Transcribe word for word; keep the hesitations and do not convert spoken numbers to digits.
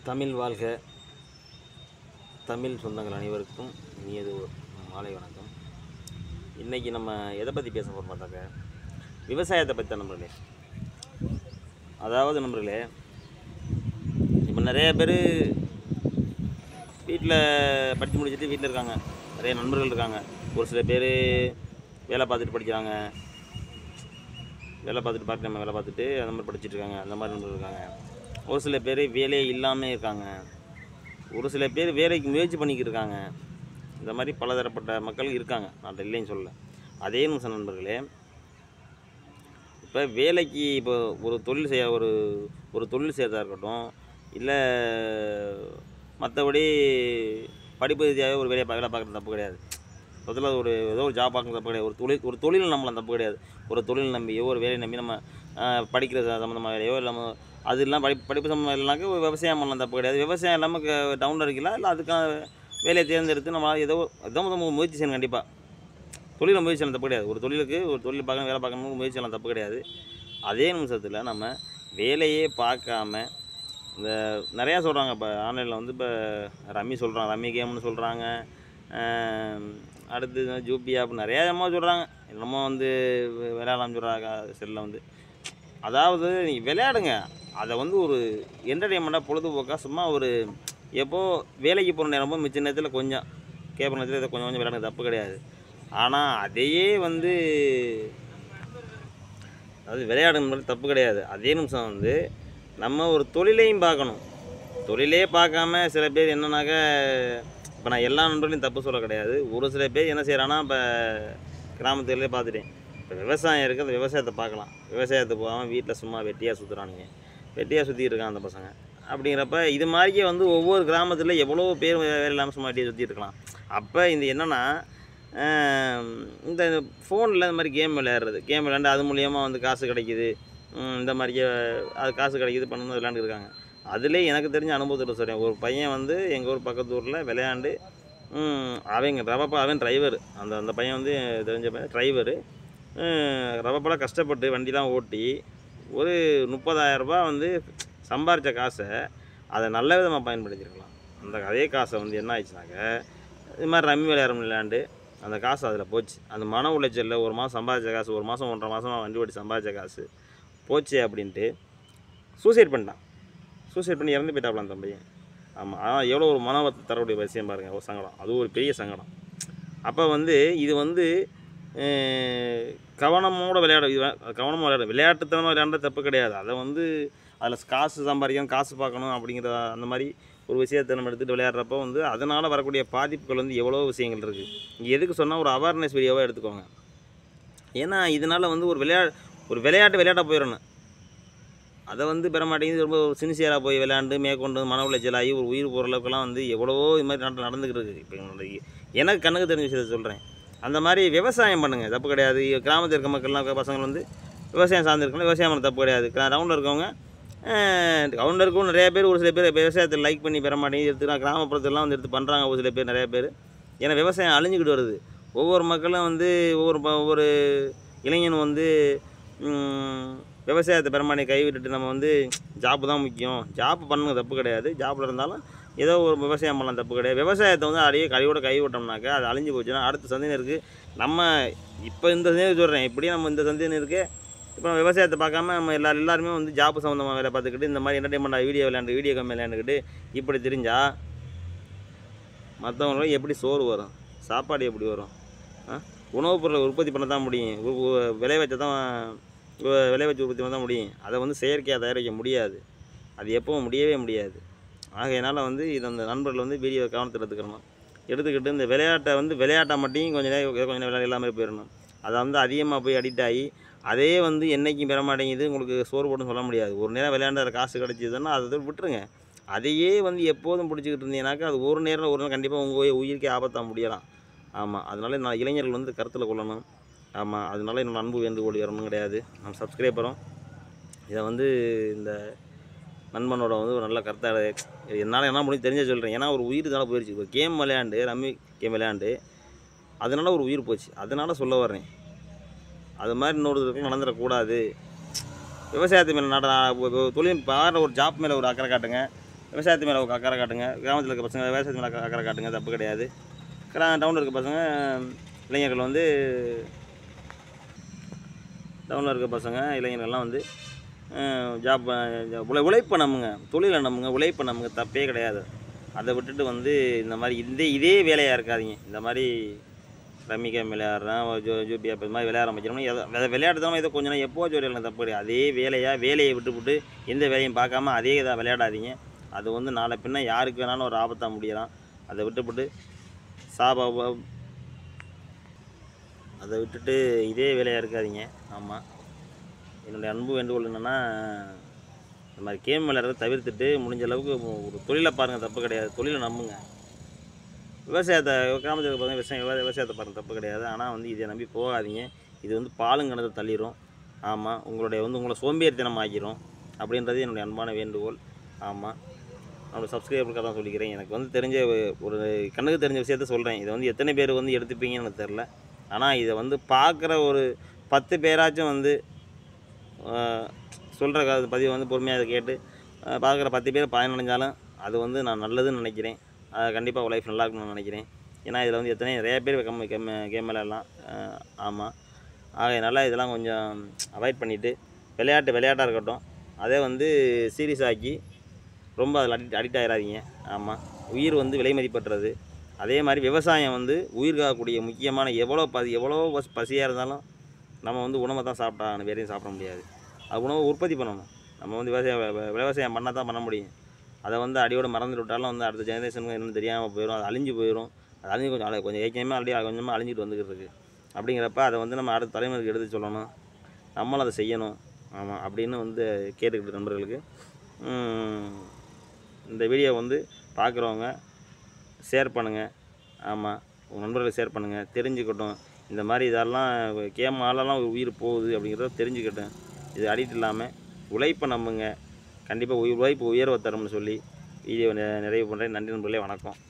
தமிழ் வாழ்க. தமிழ் சொந்தங்கள் அனைவருக்கும் இனியது மாலை வணக்கம். இன்றைக்கி நம்ம எதை பற்றி பேச போகிறோம் பார்த்தாக்க, விவசாயத்தை பற்றி தான் நண்பர்களே. அதாவது நண்பர்களே, இப்போ நிறைய பேர் வீட்டில் படித்து முடிச்சுட்டு வீட்டில் இருக்காங்க. நிறைய நண்பர்கள் இருக்காங்க. ஒரு சில பேர் வேலை பார்த்துட்டு படிக்கிறாங்க, வேலை பார்த்துட்டு பார்த்து நம்ம வேலை பார்த்துட்டு அந்த மாதிரி படிச்சுட்டு இருக்காங்க. அந்த மாதிரி நண்பர்கள் இருக்காங்க. ஒரு சில பேர் வேலையே இல்லாமல் இருக்காங்க. ஒரு சில பேர் வேலைக்கு முயற்சி பண்ணிக்கிட்டு இருக்காங்க. இந்த மாதிரி பலதரப்பட்ட மக்கள் இருக்காங்க. நான் இல்லைன்னு சொல்லலை. அதே நிமிஷம் நண்பர்களே, இப்போ வேலைக்கு இப்போ ஒரு தொழில் செய்ய ஒரு ஒரு தொழில் செய்யறதா இருக்கட்டும், இல்லை மற்றபடி படிப்பு ரீதியாகவே ஒரு வேலையை வேலை பார்க்குறது தப்பு கிடையாது. முதல்ல ஒரு ஏதோ ஒரு ஜாப் பார்க்குறது தப்பு கிடையாது. ஒரு தொழில் ஒரு தொழில் நம்மளாம் தப்பு கிடையாது. ஒரு தொழில் நம்பியோ ஒரு வேலையை நம்பி நம்ம படிக்கிற சம்மந்தமாக வேலையோ இல்லாமல் அது இல்லாமல் படி படிப்பு சம்மந்தம் இல்லைனாக்க ஒரு விவசாயம் பண்ணலாம் தப்பு கிடையாது. விவசாயம் இல்லாமல் டவுனில் இருக்கலாம், இல்லை அதுக்கான வேலையை தேர்ந்தெடுத்து நம்ம ஏதோ ஏதோ நம்ம முயற்சி செய்யணும். கண்டிப்பாக தொழிலை முயற்சி செய்யலாம் தப்பு கிடையாது. ஒரு தொழிலுக்கு ஒரு தொழில் பார்க்கணும், வேலை பார்க்கணும், முயற்சி செய்யலாம் தப்பு கிடையாது. அதே நிமிஷத்தில் நம்ம வேலையே பார்க்காம இந்த நிறையா சொல்கிறாங்க. இப்போ ஆன்லைனில் வந்து இப்போ ரம்மி சொல்கிறாங்க, ரம்மி கேம்னு சொல்கிறாங்க, அடுத்து ஜூபி ஆப் நிறையா என்னமோ சொல்கிறாங்க. என்னமோ வந்து விளையாடலாம்னு சொல்கிறாங்க செல்லில் வந்து. அதாவது நீங்கள் விளையாடுங்க, அதை வந்து ஒரு என்டர்டெயின்மெண்ட்டாக பொழுதுபோக்காக சும்மா ஒரு எப்போ வேலைக்கு போகிற நேரமோ மிச்ச நேரத்தில் கொஞ்சம் கேட்குற நேரத்தில் இதை கொஞ்சம் கொஞ்சம் விளையாடுங்க, தப்பு கிடையாது. ஆனால் அதையே வந்து அதாவது விளையாடுங்கிறது தப்பு கிடையாது. அதே நிமிஷம் வந்து நம்ம ஒரு தொழிலையும் பார்க்கணும். தொழிலே பார்க்காம சில பேர் என்னன்னாக்க, இப்போ நான் எல்லா நண்பர்களையும் தப்பு சொல்ல கிடையாது. ஒரு சில பேர் என்ன செய்கிறான்னா, இப்போ கிராமத்துலேயே பார்த்துட்டேன். இப்போ விவசாயம் இருக்குது, அந்த விவசாயத்தை பார்க்கலாம். விவசாயத்தை போகாமல் வீட்டில் சும்மா வெட்டியாக சுற்றுறானுங்க. வெட்டியாக சுற்றிட்டு இருக்கான் அந்த பசங்க. அப்படிங்கிறப்ப இது மாதிரியே வந்து ஒவ்வொரு கிராமத்தில் எவ்வளோ பேர் வேலை இல்லாமல் சும்மா வெட்டியாக சுற்றிட்டு இருக்கலாம். அப்போ இந்த என்னென்னா, இந்த ஃபோனில் இந்த மாதிரி கேம் விளையாடுறது, கேம் விளையாண்டு அது மூலியமாக வந்து காசு கிடைக்கிது, இந்த மாதிரியே அது காசு கிடைக்கிது பண்ணணும் விளையாண்டுருக்காங்க. அதிலே எனக்கு தெரிஞ்ச அனுபவத்தில் சொல்கிறேன். ஒரு பையன் வந்து எங்கள் ஊர் பக்கத்து ஊரில் விளையாண்டு அவங்க ரவப்பா அவன் டிரைவர், அந்த அந்த பையன் வந்து தெரிஞ்ச பையன் டிரைவரு. ரவப்பெல்லாம் கஷ்டப்பட்டு வண்டிலாம் ஓட்டி ஒரு முப்பதாயிரரூபா வந்து சம்பாரித்த காசை அதை நல்ல விதமாக பயன்படுத்தியிருக்கலாம். அந்த அதே காசை வந்து என்ன ஆயிடுச்சுனாக்க, இது மாதிரி ரம்மி விளையாடம் விளையாண்டு அந்த காசு அதில் போச்சு. அந்த மன உளைச்சலில் ஒரு மாதம் சம்பாதிச்ச காசு, ஒரு மாதம் ஒன்றரை மாதமாக வண்டி ஓட்டி சம்பாதிச்ச காசு போச்சு அப்படின்ட்டு சூசைட் பண்ணிட்டான். சூசைட் பண்ணி இறந்து போயிட்டாப்ல அந்த பையன். ஆமாம், ஆனால் எவ்வளோ ஒரு மன வருத்தம் தரக்கூடிய விஷயம் பாருங்கள். ஒரு சங்கடம், அது ஒரு பெரிய சங்கடம். அப்போ வந்து இது வந்து கவனமோடு விளையாட இது கவனமாக விளையாட விளையாட்டுத்தனமாக விளையாண்ட தப்பு கிடையாது. அதை வந்து அதில் காசு சம்பாதிக்கணும், காசு பார்க்கணும் அப்படிங்கிற அந்த மாதிரி ஒரு விஷயத்தை நம்ம எடுத்துகிட்டு விளையாடுறப்போ வந்து அதனால் வரக்கூடிய பாதிப்புகள் வந்து எவ்வளோ விஷயங்கள் இருக்குது. இங்கே எதுக்கு சொன்னால் ஒரு அவேர்னஸ் வீடியோவாக எடுத்துக்கோங்க. ஏன்னா இதனால் வந்து ஒரு விளையா ஒரு விளையாட்டு விளையாட்ட போயிடணும். அதை வந்து பெற மாட்டேங்குது. ரொம்ப சின்சியராக போய் விளையாண்டு மேற்கொண்டு மன உளைச்சலாகி ஒரு உயிர் போகிற அளவுக்குலாம் வந்து எவ்வளவோ இது மாதிரி நாட்டில் நடந்துக்கிட்டு இருக்குது. இப்போ எனக்கு கண்ணுக்கு தெரிஞ்ச விஷயத்தை சொல்கிறேன். அந்த மாதிரி விவசாயம் பண்ணுங்கள், தப்பு கிடையாது. கிராமத்தில் இருக்க மக்கள்லாம் பசங்கள் வந்து விவசாயம் சார்ந்திருக்கலாம், விவசாயம் பண்ண தப்பு கிடையாது. டவுனில் இருக்கவங்க டவுனில் இருக்கவும் நிறைய பேர் ஒரு சில பேர் விவசாயத்தை லைக் பண்ணி பெற மாட்டேங்குது எடுத்துக்கலாம். கிராமப்புறத்துலாம் வந்து எடுத்து பண்ணுறாங்க ஒரு சில பேர், நிறைய பேர். ஏன்னா விவசாயம் அழிஞ்சிக்கிட்டு வருது. ஒவ்வொரு மக்களும் வந்து ஒவ்வொரு ஒவ்வொரு இளைஞனும் வந்து விவசாயத்தை பெருமானி கைவிட்டுட்டு நம்ம வந்து ஜாப்பு தான் முக்கியம், ஜாப்பு பண்ணுங்க தப்பு கிடையாது. ஜாப்பில் இருந்தாலும் ஏதோ ஒரு விவசாயம் பண்ணலாம் தப்பு கிடையாது. விவசாயத்தை வந்து அடியே கழிவோட கை விட்டோம்னாக்கா அது அழிஞ்சு போச்சுன்னா அடுத்த சந்ததியினருக்கு நம்ம இப்போ இந்த சந்ததியினர் சொல்கிறேன், இப்படி நம்ம இந்த சந்ததியினருக்கு இப்போ விவசாயத்தை பார்க்காம நம்ம எல்லா எல்லாருமே வந்து ஜாப்பு சம்மந்தமாக வேலை பார்த்துக்கிட்டு இந்த மாதிரி என்டர்டைன்மெண்ட்டாக வீடியோ விளையாண்டு வீடியோ கம்மி விளையாண்டுக்கிட்டு இப்படி தெரிஞ்சால் மற்றவங்களும் எப்படி சோறு வரும், சாப்பாடு எப்படி வரும்? உணவுப் பொருளை உற்பத்தி பண்ண தான் முடியும், விளை வச்ச தான் விளை வச்சு உற்பத்தி பண்ண தான் முடியும். அதை வந்து செயற்கையாக தயாரிக்க முடியாது. அது எப்பவும் முடியவே முடியாது. ஆகையினால் வந்து இது அந்த நண்பர்கள் வந்து வீடியோ கவனத்தில் எடுத்துக்கணும். எடுத்துக்கிட்டு இந்த விளையாட்டை வந்து விளையாட்டை மட்டும் கொஞ்சம் நேரம் கொஞ்சம் நேரம் விளையாட எல்லாமே போயிடணும். அதை வந்து அதிகமாக போய் அடிக்ட் ஆகி அதே வந்து என்றைக்கும் பெற மாட்டேங்குது, உங்களுக்கு சோறு போட்டுன்னு சொல்ல முடியாது. ஒரு நேரம் விளையாண்டு அதில் காசு கிடச்சிதுன்னா அதை விட்டுருங்க. அதையே வந்து எப்போதும் பிடிச்சிக்கிட்டு இருந்தீங்கன்னாக்கா அது ஒரு நேரம் ஒரு நேரம் கண்டிப்பாக உங்கள் உயிருக்கே ஆபத்தாக முடியலாம். ஆமாம், அதனால நான் இளைஞர்கள் வந்து கருத்தில் கொள்ளணும். ஆமாம், அதனால என்னோடய அன்பு வேண்டுகோள் வரணும் கிடையாது. நம்ம சப்ஸ்கிரைபரும் இதை வந்து இந்த நண்பனோட வந்து ஒரு நல்ல கருத்தாக என்னால் என்ன முடியும் தெரிஞ்ச சொல்கிறேன். ஏன்னா ஒரு உயிர் தானே போயிடுச்சு. இப்போ கேம் விளையாண்டு ரம்மி கேம் விளையாண்டு அதனால் ஒரு உயிர் போச்சு. அதனால் சொல்ல வர்றேன், அது மாதிரி இன்னொருத்தருக்கும் நடந்துடக்கூடாது. விவசாயத்து மேலே நட தொழில் பாரு, ஒரு ஜாப் மேலே ஒரு அக்கறை காட்டுங்க. விவசாயத்து மேலே அக்கறை காட்டுங்க. கிராமத்தில் இருக்க பசங்க விவசாயத்து மேலே அக்கறை காட்டுங்க, தப்பு கிடையாது. கிரா டவுனில் இருக்க பசங்க இளைஞர்கள் வந்து டவுனில் இருக்க பசங்க இளைஞர்கள்லாம் வந்து ஜாப் உழை உழைப்பை நம்புங்க, தொழிலை நம்புங்க, உழைப்பை நம்புங்க, தப்பே கிடையாது. அதை விட்டுட்டு வந்து இந்த மாதிரி இந்த இதே வேலையாக இருக்காதீங்க. இந்த மாதிரி ரம்மி கேம் விளையாடுறேன், ஜோ ஜூபி ஆப் இது மாதிரி விளையாட ஆரம்பிச்சிடணும். எதை விளையாட்டு தான் ஏதோ கொஞ்சம் நேரம் எப்போ ஜோடியில் தப்பு கிடையாது. அதே வேலையாக வேலையை விட்டுவிட்டு எந்த வேலையும் பார்க்காம அதே இதாக விளையாடாதீங்க. அது வந்து நாளை பின்ன யாருக்கு வேணாலும் ஒரு ஆபத்தாக முடியலாம். அதை விட்டுவிட்டு சாபா அதை விட்டுட்டு இதே வேலையாக இருக்காதீங்க. ஆமாம், என்னுடைய அன்பு வேண்டுகோள் என்னென்னா, இந்த மாதிரி கேம் விளையாடுறத தவிர்த்துட்டு முடிஞ்ச அளவுக்கு ஒரு தொழிலை பாருங்கள், தப்பு கிடையாது. தொழிலை நம்புங்க. விவசாயத்தை கிராமத்தில் பாருங்கள், விவசாயம் விவசாயத்தை பாருங்கள், தப்பு கிடையாது. ஆனால் வந்து இதை நம்பி போகாதீங்க. இது வந்து பாலுங்கணத்தை தள்ளிடும். ஆமாம், உங்களுடைய வந்து உங்களை சோம்பேறித்தனம் ஆக்கிரும் அப்படின்றது என்னுடைய அன்பான வேண்டுகோள். ஆமாம், நம்மளோட சப்ஸ்கிரைபருக்காக தான் சொல்லிக்கிறேன். எனக்கு வந்து தெரிஞ்ச ஒரு கண்ணுக்கு தெரிஞ்ச விஷயத்த சொல்கிறேன். இதை வந்து எத்தனை பேர் வந்து எடுத்துப்பீங்கன்னு எனக்கு தெரில. ஆனால் இதை வந்து பார்க்குற ஒரு பத்து பேராச்சும் வந்து சொல்கிற காது பதிவை வந்து பொறுமையாக அதை கேட்டு பார்க்குற பத்து பேர் பயனடைஞ்சாலும் அது வந்து நான் நல்லதுன்னு நினைக்கிறேன். அது கண்டிப்பாக உங்கள் லைஃப் நல்லா இருக்குன்னு நினைக்கிறேன். ஏன்னா இதில் வந்து எத்தனை நிறைய பேர் கம் கேம் கேம் விளையாடலாம். ஆமாம், ஆகையினால இதெல்லாம் கொஞ்சம் அவாய்ட் பண்ணிவிட்டு விளையாட்டு விளையாட்டாக இருக்கட்டும், அதே வந்து சீரியஸ் ஆக்கி ரொம்ப அதில் அடிக்ட் அடிக்ட் ஆகிடாதீங்க. ஆமாம், உயிர் வந்து விலை மதிப்பற்றது. அதே மாதிரி விவசாயம் வந்து உயிர் காக்கக்கூடிய முக்கியமான எவ்வளோ பசி எவ்வளோ பஸ் பசியாக இருந்தாலும் நம்ம வந்து உணவை தான் சாப்பிட்டா வேறையும் சாப்பிட முடியாது. அது உணவை உற்பத்தி பண்ணணும். நம்ம வந்து விவசாயம் விவசாயம் பண்ணால் தான் பண்ண முடியும். அதை வந்து அடியோடு மறந்துட்டு விட்டாலும் வந்து அடுத்த ஜெனரேஷனுக்கு என்னென்னு தெரியாமல் போயிடும். அது அழிஞ்சு போயிடும். அது அழிஞ்சு கொஞ்சம் கொஞ்சம் ஏற்கனவே ஆல்ரெடி கொஞ்சமாக அழிஞ்சிட்டு வந்துக்கிட்டு இருக்குது. அப்படிங்கிறப்ப அதை வந்து நம்ம அடுத்த தலைமுறைக்கு எடுத்து சொல்லணும், நம்மளும் அதை செய்யணும். ஆமாம், அப்படின்னு வந்து கேட்டுக்கிட்டு நண்பர்களுக்கு இந்த வீடியோ வந்து பார்க்குறவங்க ஷேர் பண்ணுங்கள். ஆமாம், உங்கள் நண்பர்களுக்கு ஷேர் பண்ணுங்கள், தெரிஞ்சுக்கட்டும். இந்த மாதிரி இதெல்லாம் கேம் ஆளெல்லாம் உயிர் போகுது அப்படிங்கிறத தெரிஞ்சுக்கட்டும். இது அடிக்ட் இல்லாமல் உழைப்பை நம்புங்க. கண்டிப்பாக உயிர் உழைப்பு உயர்வை தரும்னு சொல்லி வீடியோ நிறைவு பண்ணுறேன். நன்றி நண்பர்களே, வணக்கம்.